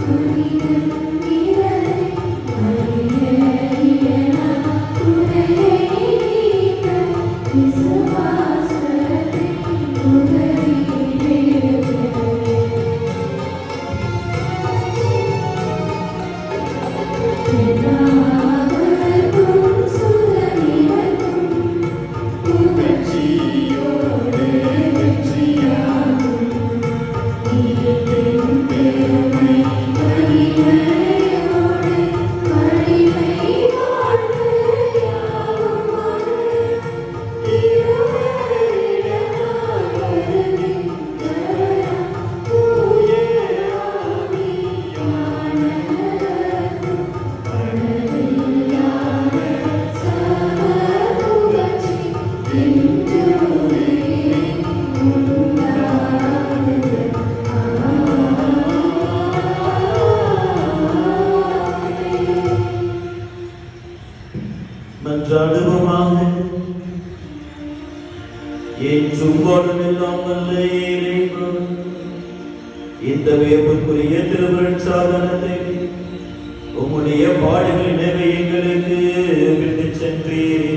இந்த வேப்புக்குரிய திருவருட்சாதனத்தை உம்முடைய பாடுகளின் எங்களுக்கு விட்டுச் சென்றீரே.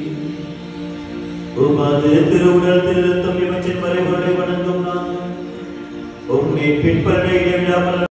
உமது திருவுடல் திருத்தம் இவற்றின் மறைவுகளை வணங்கும் நான் உம்மை பின்பற்ற